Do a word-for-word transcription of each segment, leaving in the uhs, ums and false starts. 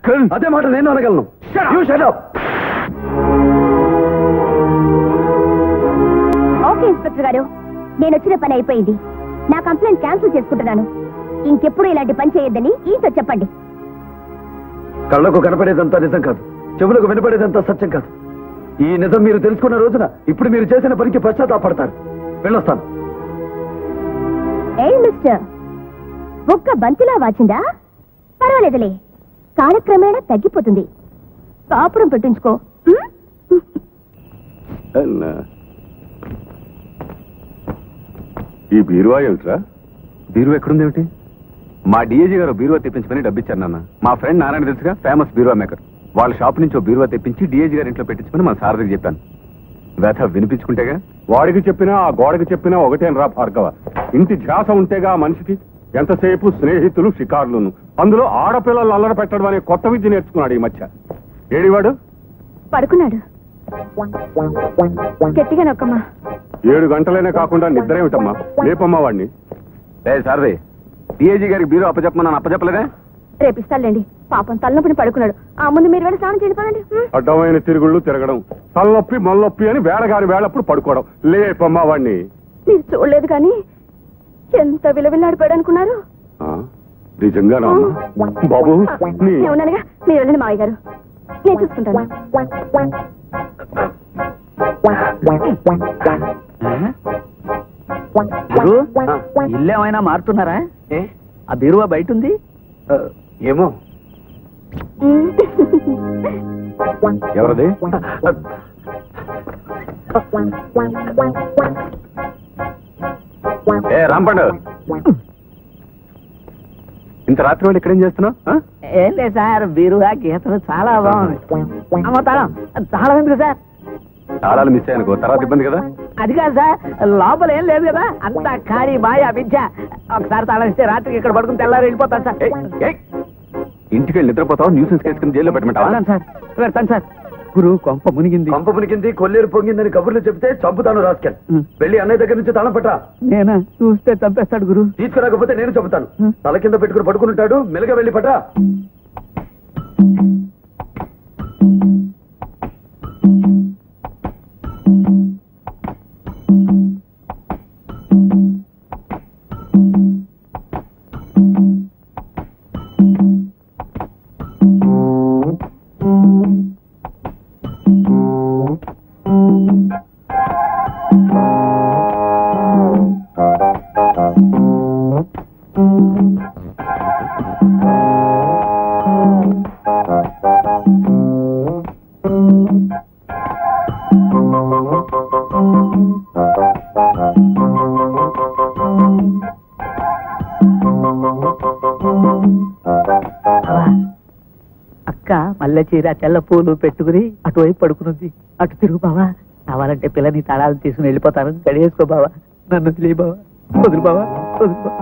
అదే మాట నేను అనగలను. ఓకే ఇన్స్పెక్టర్ గారు, నేను వచ్చిన పని అయిపోయింది. నా కంప్లైంట్ క్యాన్సిల్ చేసుకుంటున్నాను. ఇంకెప్పుడు ఇలాంటి పని చేయొద్దని ఈతో చెప్పండి. కళ్ళకు కనపడేదంతా నిజం కాదు, చెవులకు వినపడేదంతా సత్యం కాదు. ఈ నిజం మీరు తెలుసుకున్న రోజున ఇప్పుడు మీరు చేసిన పనికి పశ్చాత్తాపడతారు. వెళ్ళొస్తాను. ఏ మిస్టర్, ఒక్క బంతిలా వాచిందా? పర్వాలేదులే, కాలక్రమేణా తగ్గిపోతుంది. కాపురం పెట్టించుకో. ఈ బీరువా ఏమిట్రా? బీరువా ఎక్కడుందేమిటి? మా డిఏజీ గారు బీరువా తెప్పించమని డబ్బిచ్చారు నాన్న. మా ఫ్రెండ్ నారాయణ తెలుసుగా, ఫేమస్ బీరువా మేకర్. వాళ్ళ షాప్ నుంచి ఓ బీరువా తెప్పించి డిఏజీ గారి ఇంట్లో పెట్టించమని మా సారథికి చెప్పాను. వ్యథ వినిపించుకుంటేగా. వాడికి చెప్పినా ఆ గోడకి చెప్పినా ఒకటేనరా భార్గవ. ఇంటి ధ్యాస ఉంటేగా మనిషికి. ఎంతసేపు స్నేహితులు షికారులను, అందులో ఆడపిల్లలు అల్లర పెట్టడం అనే కొత్త విద్య నేర్చుకున్నాడు ఈ మధ్య. ఏడివాడు? పడుకున్నాడు. గట్టిగా నొక్కమ్మా. ఏడు గంటలైనా కాకుండా నిద్ర ఏమిటమ్మా? లేపమ్మా వాడిని. సారథి, డిఏజీ గారికి బీరు అప్పచెప్పమని అప్పచెప్పలేదే? రేపిస్తాలేండి, పాపం తలనొప్పిని పడుకున్నాడు. ఆ ముందు మీరు వెళ్ళి స్నానం చేయండి. అడ్డమైన తిరుగుళ్ళు తిరగడం, తలనొప్పి మొల్లొప్పి అని వేళగాని వేళప్పుడు పడుకోవడం. లేపమ్మా వాడిని. మీరు చూడలేదు కానీ ఎంత విలవిల్లాడిపోయాడు అనుకున్నారు. నిజంగానా బాబు? ఏమన్నానుగా, మీరు వెళ్ళండి మావయ్య గారు, నేను చూసుకుంటాను. ఇల్లేమైనా మారుతున్నారా? ఆ బీరువా బయట ఉంది. ఏమో. ఎవరది? ఏ రాంపండు, ఇంత రాత్రి వాళ్ళు ఇక్కడేం చేస్తున్నావు? ఏం లేదు సార్, బీరువా గీతలు చాలా బాగుంది. అమ్మ తాళం తాళం ఎందుకు సార్? తాళాలు మిస్ అయ్యానుకో తర్వాత ఇబ్బంది కదా. అది కాదు సార్, లోపల ఏం లేదు కదా, అంతా ఖాళీ మాయా విద్య. ఒకసారి తాళం ఇస్తే రాత్రికి ఇక్కడ పడుకుని తెల్లారి వెళ్ళిపోతాను సార్. ఇంటికి వెళ్ళి నిద్రపోతావు, న్యూసెన్స్ కేసు కింద జైల్లో పెట్టమంటావా? సార్ పెడతాను సార్. గురు కొంప మునిగింది. కొంప మునిగింది, కొల్లేరు పొంగిందని కబుర్లు చెప్తే చంపుతాను రాస్కెల్. వెళ్ళి అన్నయ్య దగ్గర నుంచి తాళం పట్టా. నేనా? చూస్తే చంపేస్తాడు గురు. తీసుకురాకపోతే నేను చెబుతాను. తల కింద పెట్టుకుని పడుకుంటాడు, మెల్లగా వెళ్ళి పట్టా. మల్లె చీర తెల్ల పూలు పెట్టుకుని అటువైపు పడుకునుంది. అటు తిరుగు బావా, కావాలంటే పిల్లని తాళాలు తీసుకుని వెళ్ళిపోతాను. గడియేసుకో బావా, నన్ను వదిలే బావా, వదులు బావా, వదులు బావా.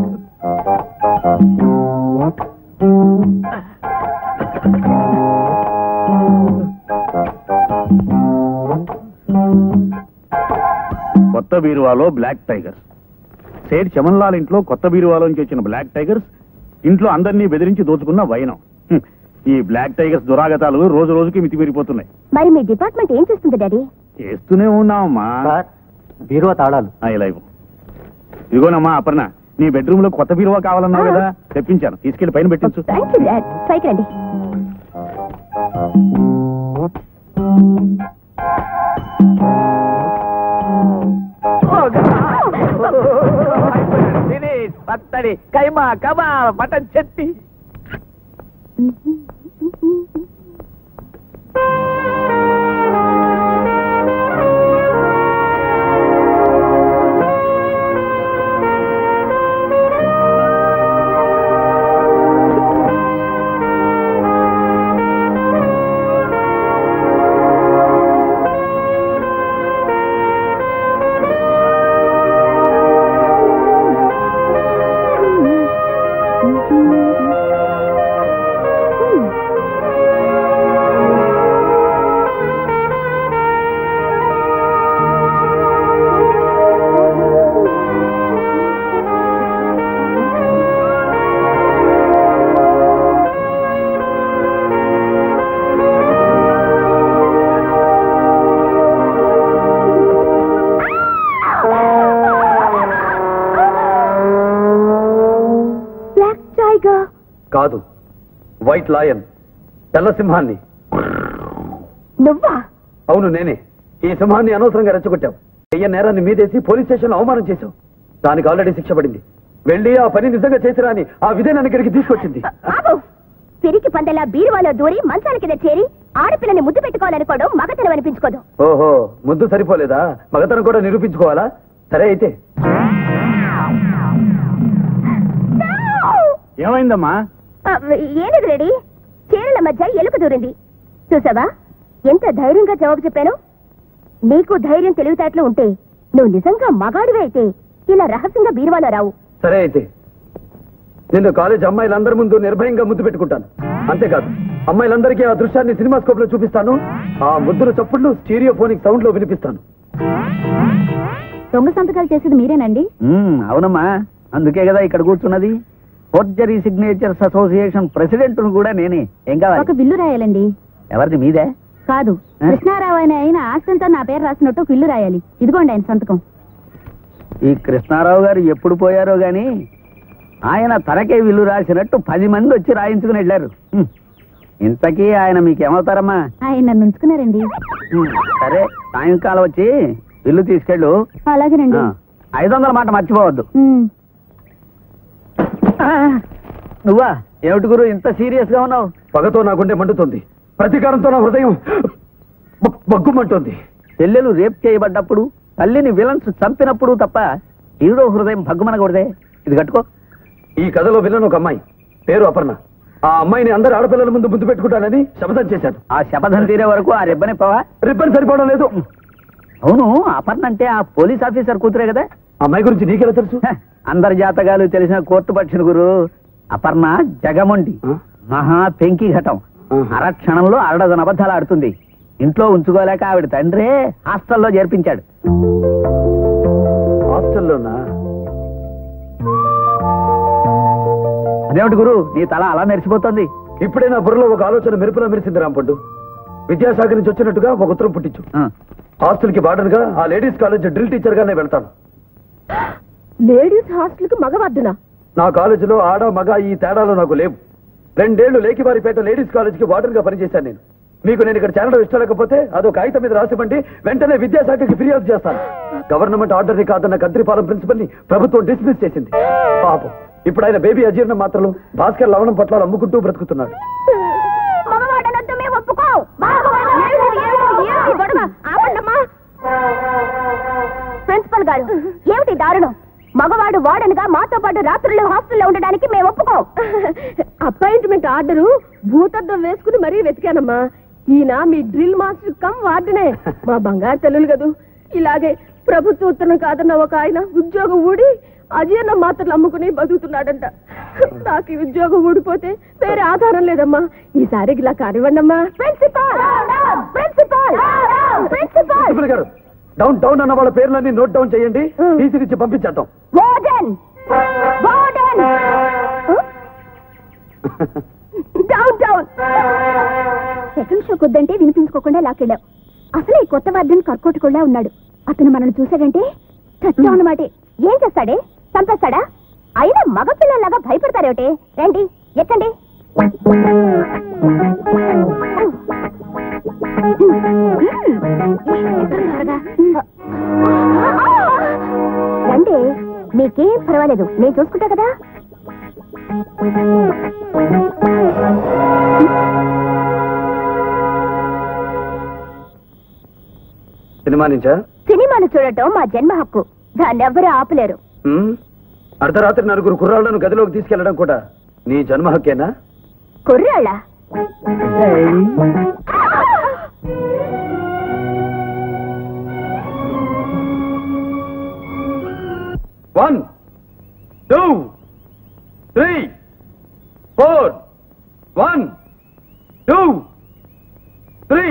కొత్త బీరువాలో బ్లాక్ టైగర్స్. సేట్ చమన్లాల్ ఇంట్లో కొత్త బీరువాలోంచి వచ్చిన బ్లాక్ టైగర్స్, ఇంట్లో అందరినీ బెదిరించి దోచుకున్న వైనం. ఈ బ్లాక్ టైగర్స్ దురాగతాలు రోజు రోజుకి మితిమీరిపోతున్నాయి. మరి మీ డిపార్ట్మెంట్ ఏం చేస్తుంది డాడీ? చేస్తూనే ఉన్నామమ్మా. బీరువా తాళాలు ఇలా ఇవ్వు. ఇదిగోనమ్మా అపర్ణ, నీ బెడ్రూమ్ లో కొత్త బీరువా కావాలన్నావు కదా, తెప్పించాను. తీసుకెళ్లి పైన పెట్టించు. పైకి రండి. పత్తడి కైమా కబా మటన్ చట్నీ. వైట్ లాయన్, తెల్ల సింహాన్ని. నువ్వా? అవును, నేనే. ఈ సింహాన్ని అనవసరంగా రెచ్చగొట్టావు. అయ్య నేరాన్ని మీదేసి పోలీస్ స్టేషన్ లో అవమానం చేశావు. దానికి ఆల్రెడీ శిక్ష పడింది. వెళ్ళి ఆ పని నిజంగా చేసిరా అని ఆ విధే నన్ను ఇక్కడికి తీసుకొచ్చింది. పిరికి పందెలా బీరువాలో దూరి మంచాల కింద చేరి ఆడపిల్లని ముద్దు పెట్టుకోవాలనుకోవడం మగతనం అనిపించుకోదు. ఓహో, ముద్దు సరిపోలేదా? మగతనం కూడా నిరూపించుకోవాలా? సరే అయితే. ఏమైందమ్మా? ఏలేదు రెడీ, చీరల మధ్య ఎలుక దూరింది. చూసావా ఎంత ధైర్యంగా జవాబు చెప్పాను? నీకు ధైర్యం తెలివితేటలు ఉంటే నువ్వు నిజంగా మగాడివే అయితే ఇలా రహస్యంగా బీరువాలో రావు. సరే అయితే, నిన్ను కాలేజ్ అమ్మాయిలందరి ముందు నిర్భయంగా ముద్దు పెట్టుకుంటాను. అంతేకాదు, అమ్మాయిలందరికీ ఆ దృశ్యాన్ని సినిమా స్కోప్ లో చూపిస్తాను. ఆ ముద్దుల చప్పుళ్ళు స్టీరియోఫోనిక్ సౌండ్ లో వినిపిస్తాను. దొంగ సంతకాలు చేసేది మీరేనండి? అవునమ్మా, అందుకే కదా ఇక్కడ కూర్చున్నది. ఫోర్జరీ సిగ్నేచర్స్ అసోసియేషన్ ప్రెసిడెంట్ కూడా నేనే. ఏం కావాలి? ఒక బిల్లు రాయాలండి. ఎవరిది? మీదే? కాదు, కృష్ణారావు ఆయన అయిన ఆస్తంతా నా పేరు రాసినట్టు ఒక ఇల్లు రాయాలి. ఇదిగోండి ఆయన సంతకం. ఈ కృష్ణారావు గారు ఎప్పుడు పోయారో గాని ఆయన తనకే విల్లు రాసినట్టు పది మంది వచ్చి రాయించుకుని వెళ్ళారు. ఇంతకీ ఆయన మీకేమవుతారమ్మా? ఆయన నన్ను ఉంచుకున్నారండి. సరే, సాయంకాలం వచ్చి విల్లు తీసుకెళ్ళు. అలాగేనండి. ఐదు వందల మాట మర్చిపోవద్దు. నువ్వా? ఏమిటి గురు ఇంత సీరియస్ గా ఉన్నావు? పగతో నా గుండె మండుతుంది, ప్రతీకారంతో నా హృదయం బగ్గుమంటుంది. చెల్లెలు రేప్ చేయబడ్డప్పుడు, తల్లిని విలన్స్ చంపినప్పుడు తప్ప హీరో హృదయం భగ్గుమనకూడదే. ఇది కట్టుకో. ఈ కథలో విలన్ ఒక అమ్మాయి, పేరు అపర్ణ. ఆ అమ్మాయిని అందరు ఆడపిల్లల ముందు ముందు పెట్టుకుంటానని శపథం చేశాను. ఆ శపథం తీరే వరకు ఆ రిబ్బన్ ఇప్పవా? రిబ్బన్ సరిపోవడం లేదు. అవును, అపర్ణ అంటే ఆ పోలీస్ ఆఫీసర్ కూతురే కదా? అమ్మాయి గురించి నీకెలా తెలుసు? అందరి జాతకాలు తెలిసిన కోర్టు పక్షిని గురు. అపర్ణ జగమొండి, మహా పెంకి ఘటం. అరక్షణంలో అరడదన అబద్ధాలు ఆడుతుంది. ఇంట్లో ఉంచుకోలేక ఆవిడ తండ్రే హాస్టల్లో చేర్పించాడు. హాస్టల్లోనా? అదేమిటి గురు నీ తల అలా మెరిసిపోతుంది? ఇప్పుడే నా బుర్రలో ఒక ఆలోచన మెరుపులా మెరిసింది రాంపండు. విద్యాశాఖ నుంచి వచ్చినట్టుగా ఒక ఉత్తరం పుట్టించు. హాస్టల్ కి బార్డన్ గా ఆ లేడీస్ కాలేజ్ డ్రిల్ టీచర్ గానే వెళ్తాను. లేడీస్ హాస్టల్ కి మగవార్డునా? నా కాలేజీలో ఆడ మగ ఈ తేడాలు నాకు లేవు. రెండేళ్లు లేకివారిపేట లేడీస్ కాలేజ్ కి వార్డెన్ గా పనిచేశాను నేను. మీకు నేను ఇక్కడ చేరడం ఇష్టం లేకపోతే అదో కాగితం మీద రాసివ్వండి, వెంటనే విద్యాశాఖకి ఫిర్యాదు చేస్తాను. గవర్నమెంట్ ఆర్డర్ ని కాదన్న కద్రిపాలెం ప్రిన్సిపల్ ని ప్రభుత్వం డిస్మిస్ చేసింది. పాపం, ఇప్పుడు ఆయన బేబీ అజీర్ణ మాత్రలు భాస్కర్ లవణం పట్ల అమ్ముకుంటూ బ్రతుకుతున్నాడు. ప్రిన్సిపల్ గారు, ఏమిటి దారుణం? మగవాడు వాడనుగా మాతో పాటు రాత్రుల్లో హాస్టల్లో ఉండడానికి మేము ఒప్పుకోం. అపాయింట్మెంట్ ఆర్డరు భూతద్దం వేసుకుని మరీ వెతికానమ్మా. ఈయన మీ డ్రిల్ మాస్టర్ కమ్ వార్డనే. మా బంగారు తల్లులు కదూ. ఇలాగే ప్రభుత్వ ఉత్తరం కాదన్న ఒక ఆయన ఉద్యోగం ఊడి అజీర్ణ మాత్రలు అమ్ముకుని బతుకుతున్నాడంట. నాకు ఈ ఉద్యోగం ఊడిపోతే వేరే ఆధారం లేదమ్మా. ఈసారికి ఇలా కానివ్వండమ్మా. ప్రిన్సిపాల్ ప్రిన్సిపాల్ ప్రిన్సిపల్ గారు, డౌన్ డౌన్ అన్న వాళ్ళ పేర్లన్నీ నోట్ డౌన్ చేయండి, తీసిరిచ్చి పంపించేద్దాం. Warden warden down down. Second షోక్ వద్దంటే వినిపించుకోకుండా లాకెళ్ళావు. అసలు ఈ కొత్త వార్డెన్ కర్కోటకుళ్ళ ఉన్నాడు. అతను మనల్ని చూసాడంటే చచ్చాం అన్నమాట. ఏం చేస్తాడే? చంపేస్తాడా? అయినా మగపిల్లలాగా భయపడతారేమిటి? రండి, ఎక్కండి. రండి, మీకేం పర్వాలేదు, నేను చూసుకుంటా కదా. సినిమా నుంచా? సినిమాను చూడటం మా జన్మ హక్కు, దాన్ని ఎవ్వరూ ఆపలేరు. అర్ధరాత్రి నలుగురు కుర్రాళ్లను గదిలోకి తీసుకెళ్లడం కూడా నీ జన్మ హక్కేనా? కుర్రాళ్ళ one two three four one two three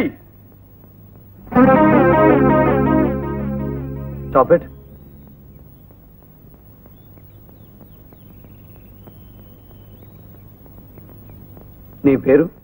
stop it. నీ పేరు?